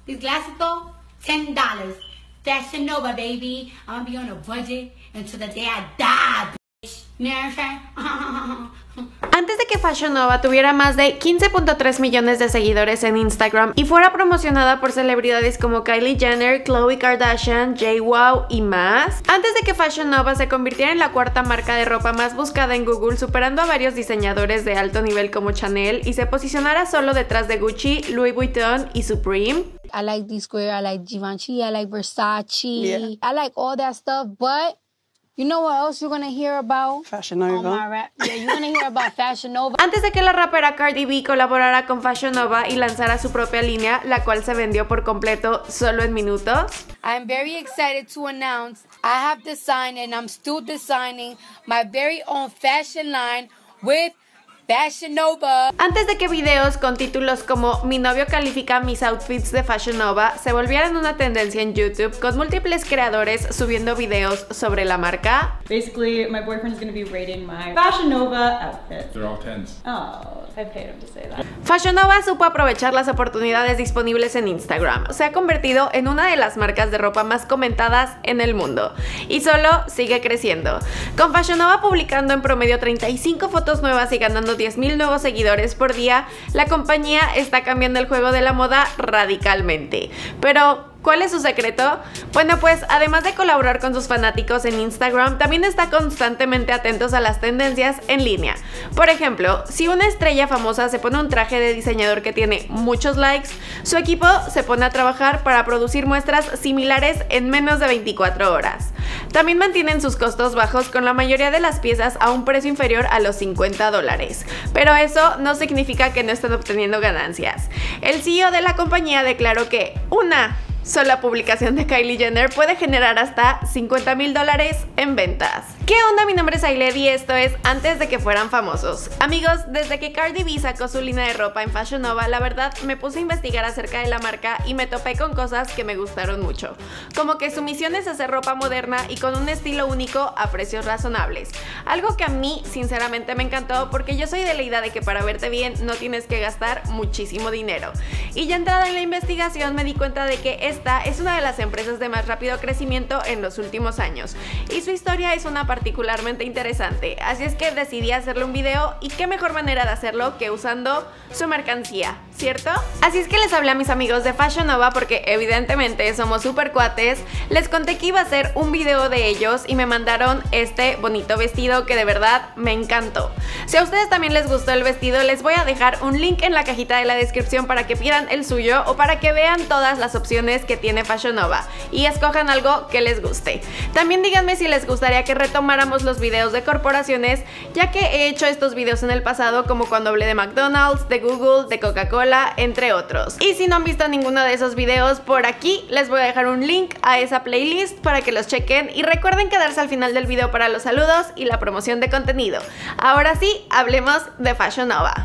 These glasses though, $10. Fashion Nova, baby. I'm gonna be on a budget until the day I die, bitch. You know what I'm saying? Antes de que Fashion Nova tuviera más de 15.3 millones de seguidores en Instagram y fuera promocionada por celebridades como Kylie Jenner, Khloe Kardashian, JWoww y más. Antes de que Fashion Nova se convirtiera en la cuarta marca de ropa más buscada en Google, superando a varios diseñadores de alto nivel como Chanel, y se posicionara solo detrás de Gucci, Louis Vuitton y Supreme. I like D-Square, I like Givenchy, I like Versace, I like all that stuff, but you know what else you're gonna hear about? Fashion Nova. Yeah, you're gonna hear about Fashion Nova. Antes de que la rapera Cardi B colaborara con Fashion Nova y lanzara su propia línea, la cual se vendió por completo solo en minutos. I'm very excited to announce I have designed and I'm still designing my very own fashion line with Fashion Nova. Antes de que videos con títulos como "Mi novio califica mis outfits de Fashion Nova" se volvieran una tendencia en YouTube, con múltiples creadores subiendo videos sobre la marca. Basically, my boyfriend is going to be rating my Fashion Nova outfits. They're all 10s. Oh, I paid him to say that. Fashion Nova supo aprovechar las oportunidades disponibles en Instagram. Se ha convertido en una de las marcas de ropa más comentadas en el mundo y solo sigue creciendo, con Fashion Nova publicando en promedio 35 fotos nuevas y ganando 10,000 nuevos seguidores por día. La compañía está cambiando el juego de la moda radicalmente. Pero ¿cuál es su secreto? Bueno, pues además de colaborar con sus fanáticos en Instagram, también está constantemente atentos a las tendencias en línea. Por ejemplo, si una estrella famosa se pone un traje de diseñador que tiene muchos likes, su equipo se pone a trabajar para producir muestras similares en menos de 24 horas. También mantienen sus costos bajos, con la mayoría de las piezas a un precio inferior a los $50. Pero eso no significa que no estén obteniendo ganancias. El CEO de la compañía declaró que una sola publicación de Kylie Jenner puede generar hasta $50,000 en ventas. ¿Qué onda? Mi nombre es Ailed y esto es Antes de que fueran famosos. Amigos, desde que Cardi B sacó su línea de ropa en Fashion Nova, la verdad me puse a investigar acerca de la marca y me topé con cosas que me gustaron mucho, como que su misión es hacer ropa moderna y con un estilo único a precios razonables. Algo que a mí sinceramente me encantó, porque yo soy de la idea de que para verte bien no tienes que gastar muchísimo dinero. Y ya entrada en la investigación me di cuenta de que esta es una de las empresas de más rápido crecimiento en los últimos años y su historia es una particularmente interesante, así es que decidí hacerle un video, y qué mejor manera de hacerlo que usando su mercancía, ¿cierto? Así es que les hablé a mis amigos de Fashion Nova porque evidentemente somos super cuates, les conté que iba a hacer un video de ellos y me mandaron este bonito vestido que de verdad me encantó. Si a ustedes también les gustó el vestido, les voy a dejar un link en la cajita de la descripción para que pidan el suyo o para que vean todas las opciones que tiene Fashion Nova y escojan algo que les guste. También díganme si les gustaría que retomáramos los videos de corporaciones, ya que he hecho estos videos en el pasado, como cuando hablé de McDonald's, de Google, de Coca-Cola, entre otros. Y si no han visto ninguno de esos videos, por aquí les voy a dejar un link a esa playlist para que los chequen, y recuerden quedarse al final del video para los saludos y la promoción de contenido. Ahora sí, hablemos de Fashion Nova.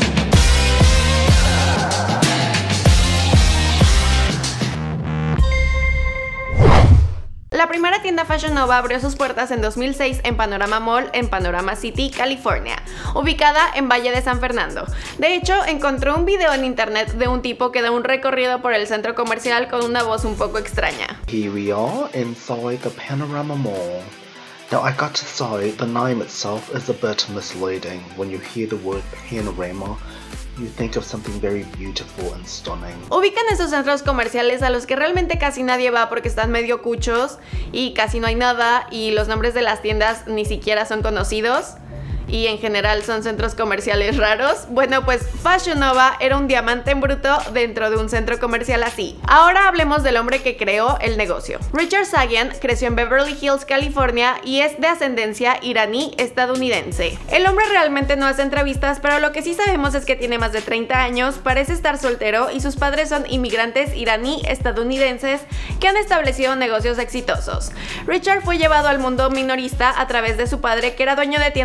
La primera tienda Fashion Nova abrió sus puertas en 2006 en Panorama Mall en Panorama City, California, ubicada en Valle de San Fernando. De hecho, encontré un video en internet de un tipo que da un recorrido por el centro comercial con una voz un poco extraña. Here we are inside the Panorama Mall. Now I got to say, the name itself is a bit misleading. When you hear the word panorama, you think of something very beautiful and stunning. Ubican esos centros comerciales a los que realmente casi nadie va porque están medio cuchos y casi no hay nada y los nombres de las tiendas ni siquiera son conocidos y en general son centros comerciales raros. Bueno, pues Fashion Nova era un diamante en bruto dentro de un centro comercial así. Ahora hablemos del hombre que creó el negocio. Richard Sagan creció en Beverly Hills, California, y es de ascendencia iraní-estadounidense. El hombre realmente no hace entrevistas, pero lo que sí sabemos es que tiene más de 30 años, parece estar soltero y sus padres son inmigrantes iraní-estadounidenses que han establecido negocios exitosos. Richard fue llevado al mundo minorista a través de su padre, que era dueño de tiendas de ropa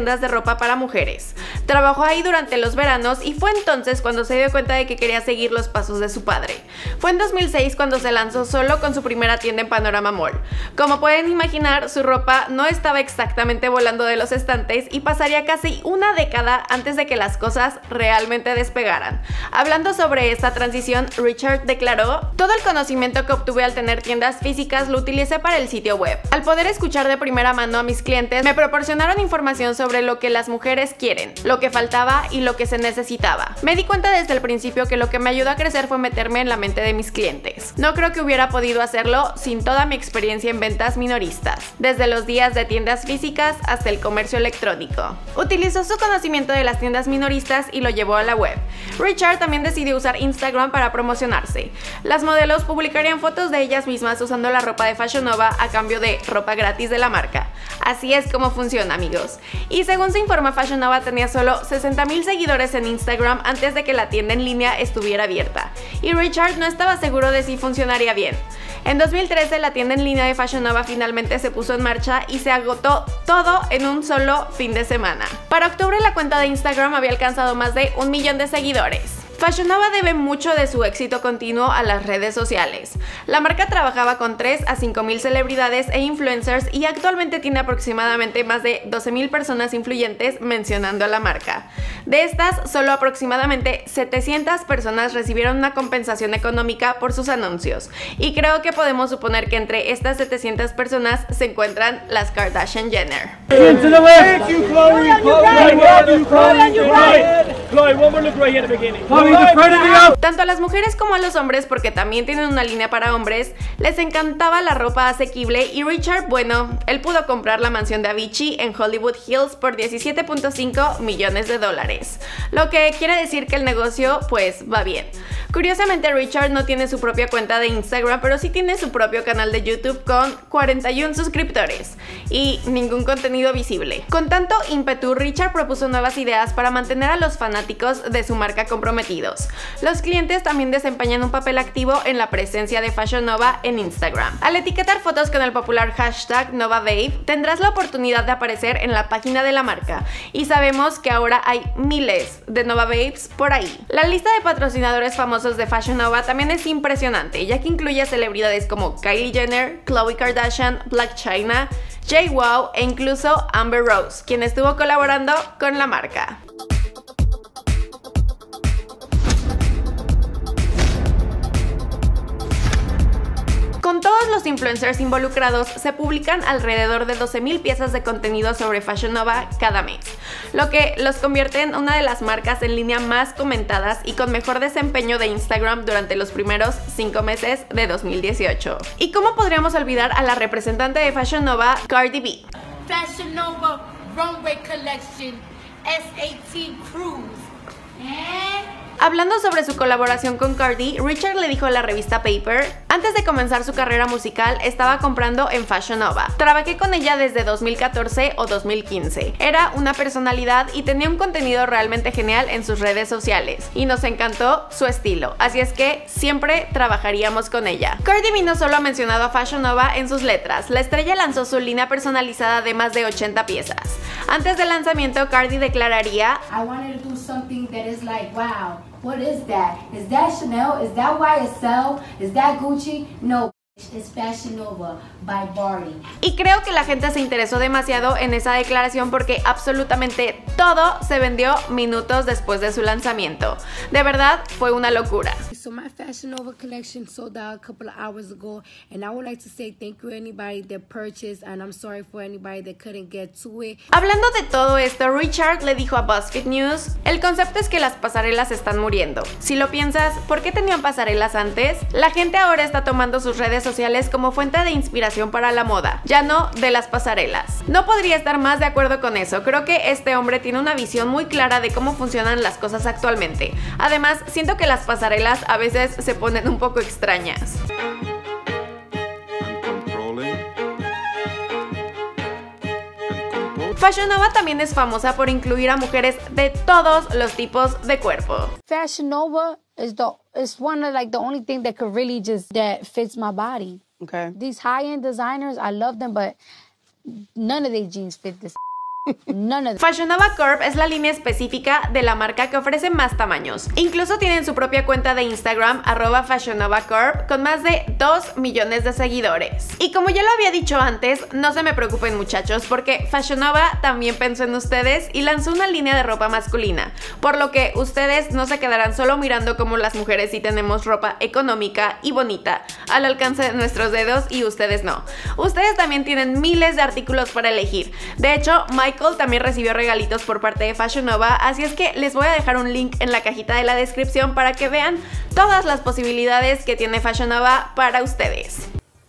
ropa para mujeres. Trabajó ahí durante los veranos y fue entonces cuando se dio cuenta de que quería seguir los pasos de su padre. Fue en 2006 cuando se lanzó solo con su primera tienda en Panorama Mall. Como pueden imaginar, su ropa no estaba exactamente volando de los estantes y pasaría casi una década antes de que las cosas realmente despegaran. Hablando sobre esta transición, Richard declaró: "Todo el conocimiento que obtuve al tener tiendas físicas lo utilicé para el sitio web. Al poder escuchar de primera mano a mis clientes, me proporcionaron información sobre lo que las mujeres quieren, lo que faltaba y lo que se necesitaba. Me di cuenta desde el principio que lo que me ayudó a crecer fue meterme en la mente de mis clientes. No creo que hubiera podido hacerlo sin toda mi experiencia en ventas minoristas, desde los días de tiendas físicas hasta el comercio electrónico". Utilizó su conocimiento de las tiendas minoristas y lo llevó a la web. Richard también decidió usar Instagram para promocionarse. Las modelos publicarían fotos de ellas mismas usando la ropa de Fashion Nova a cambio de ropa gratis de la marca. Así es como funciona, amigos. Y según se informa, Fashion Nova tenía solo 60,000 seguidores en Instagram antes de que la tienda en línea estuviera abierta, y Richard no estaba seguro de si funcionaría bien. En 2013 la tienda en línea de Fashion Nova finalmente se puso en marcha y se agotó todo en un solo fin de semana. Para octubre la cuenta de Instagram había alcanzado más de 1 millón de seguidores. Fashion Nova debe mucho de su éxito continuo a las redes sociales. La marca trabajaba con 3 a 5,000 celebridades e influencers y actualmente tiene aproximadamente más de 12,000 personas influyentes mencionando a la marca. De estas, solo aproximadamente 700 personas recibieron una compensación económica por sus anuncios, y creo que podemos suponer que entre estas 700 personas se encuentran las Kardashian Jenner. Tanto a las mujeres como a los hombres, porque también tienen una línea para hombres, les encantaba la ropa asequible, y Richard, bueno, él pudo comprar la mansión de Avicii en Hollywood Hills por $17.5 millones, lo que quiere decir que el negocio pues va bien. Curiosamente, Richard no tiene su propia cuenta de Instagram, pero sí tiene su propio canal de YouTube con 41 suscriptores y ningún contenido visible. Con tanto ímpetu, Richard propuso nuevas ideas para mantener a los fanáticos de su marca comprometidos. Los clientes también desempeñan un papel activo en la presencia de Fashion Nova en Instagram. Al etiquetar fotos con el popular hashtag NovaBabe, tendrás la oportunidad de aparecer en la página de la marca, y sabemos que ahora hay miles de NovaBabes por ahí. La lista de patrocinadores famosos de Fashion Nova también es impresionante, ya que incluye a celebridades como Kylie Jenner, Khloe Kardashian, Blac Chyna, JWoww e incluso Amber Rose, quien estuvo colaborando con la marca. Con todos los influencers involucrados, se publican alrededor de 12,000 piezas de contenido sobre Fashion Nova cada mes, lo que los convierte en una de las marcas en línea más comentadas y con mejor desempeño de Instagram durante los primeros 5 meses de 2018. ¿Y cómo podríamos olvidar a la representante de Fashion Nova, Cardi B? Fashion Nova Runway Collection S18 Cruise. Hablando sobre su colaboración con Cardi, Richard le dijo a la revista Paper: "Antes de comenzar su carrera musical, estaba comprando en Fashion Nova. Trabajé con ella desde 2014 o 2015. Era una personalidad y tenía un contenido realmente genial en sus redes sociales, y nos encantó su estilo, así es que siempre trabajaríamos con ella". Cardi B no solo ha mencionado a Fashion Nova en sus letras, la estrella lanzó su línea personalizada de más de 80 piezas. Antes del lanzamiento, Cardi declararía: I wanted to do something that is like, wow, what is that? Is that Chanel? Is that YSL? Is that Gucci? No, it's Fashion Nova by Barbie. Y creo que la gente se interesó demasiado en esa declaración porque absolutamente todo se vendió minutos después de su lanzamiento. De verdad, fue una locura. So my Fashion Nova collection sold out a couple of hours ago, and I would like to say thank you to anybody that purchased, and I'm sorry for anybody that couldn't get to it. Hablando de todo esto, Richard le dijo a BuzzFeed News: "El concepto es que las pasarelas están muriendo. Si lo piensas, ¿por qué tenían pasarelas antes? La gente ahora está tomando sus redes sociales como fuente de inspiración para la moda, ya no de las pasarelas". No podría estar más de acuerdo con eso. Creo que este hombre tiene una visión muy clara de cómo funcionan las cosas actualmente. Además, siento que las pasarelas a veces se ponen un poco extrañas. Fashion Nova también es famosa por incluir a mujeres de todos los tipos de cuerpo. Fashion Nova is one of like the only thing that could really just that fits my body. Okay. These high-end designers, I love them, but none of their jeans fit this. Fashion Nova Corp es la línea específica de la marca que ofrece más tamaños. Incluso tienen su propia cuenta de Instagram, @FashionNovaCorp, con más de 2 millones de seguidores. Y como ya lo había dicho antes, no se me preocupen muchachos, porque Fashion Nova también pensó en ustedes y lanzó una línea de ropa masculina, por lo que ustedes no se quedarán solo mirando cómo las mujeres sí tenemos ropa económica y bonita al alcance de nuestros dedos y ustedes no. Ustedes también tienen miles de artículos para elegir. De hecho, Michael también recibió regalitos por parte de Fashion Nova, así es que les voy a dejar un link en la cajita de la descripción para que vean todas las posibilidades que tiene Fashion Nova para ustedes.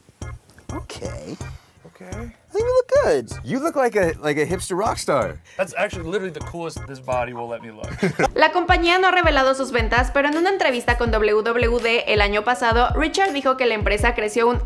Okay. I think you look good. You look like a hipster rock star. That's actually literally the coolest this body will let me look. La compañía no ha revelado sus ventas, pero en una entrevista con WWD el año pasado, Richard dijo que la empresa creció un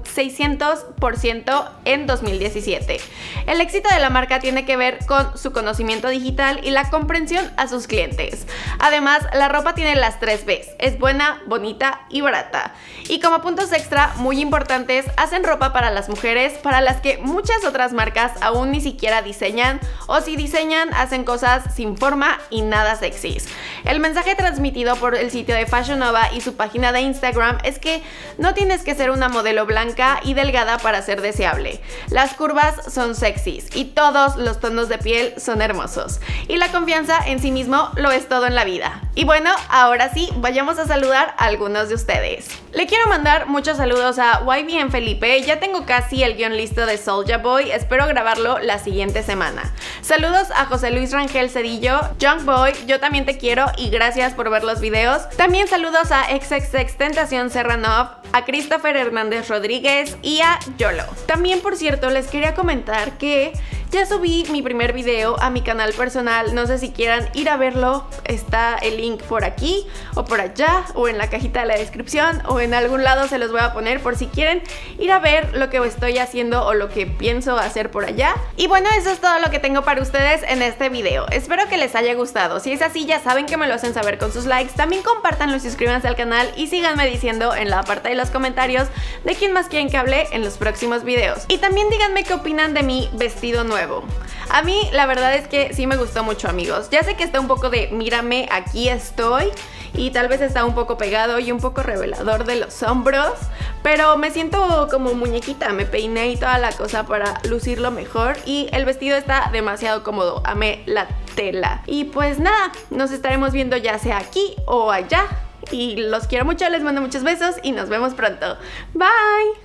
600% en 2017. El éxito de la marca tiene que ver con su conocimiento digital y la comprensión a sus clientes. Además, la ropa tiene las 3 Bs, es buena, bonita y barata. Y como puntos extra muy importantes, hacen ropa para las mujeres, para las que muchas otras marcas aún ni siquiera diseñan, o si diseñan hacen cosas sin forma y nada sexys. El mensaje transmitido por el sitio de Fashion Nova y su página de Instagram es que no tienes que ser una modelo blanca y delgada para ser deseable. Las curvas son sexys y todos los tonos de piel son hermosos. Y la confianza en sí mismo lo es todo en la vida. Y bueno, ahora sí, vayamos a saludar a algunos de ustedes. Le quiero mandar muchos saludos a YBN Felipe, ya tengo casi el guión listo de Soulja Boy, espero grabarlo la siguiente semana. Saludos a José Luis Rangel Cedillo, Young Boy, yo también te quiero y gracias por ver los videos. También saludos a XXX Tentación Serranov, a Christopher Hernández Rodríguez y a Yolo. También, por cierto, les quería comentar que ya subí mi primer video a mi canal personal, no sé si quieran ir a verlo, está el link por aquí o por allá o en la cajita de la descripción o en algún lado se los voy a poner por si quieren ir a ver lo que estoy haciendo o lo que pienso hacer por allá. Y bueno, eso es todo lo que tengo para ustedes en este video, espero que les haya gustado. Si es así, ya saben que me lo hacen saber con sus likes, también compártanlo y suscríbanse al canal y síganme diciendo en la parte de los comentarios de quién más quieren que hable en los próximos videos. Y también díganme qué opinan de mi vestido nuevo. A mí la verdad es que sí me gustó mucho, amigos. Ya sé que está un poco de mírame, aquí estoy, y tal vez está un poco pegado y un poco revelador de los hombros, pero me siento como muñequita, me peiné y toda la cosa para lucirlo mejor y el vestido está demasiado cómodo, amé la tela. Y pues nada, nos estaremos viendo ya sea aquí o allá y los quiero mucho, les mando muchos besos y nos vemos pronto. Bye.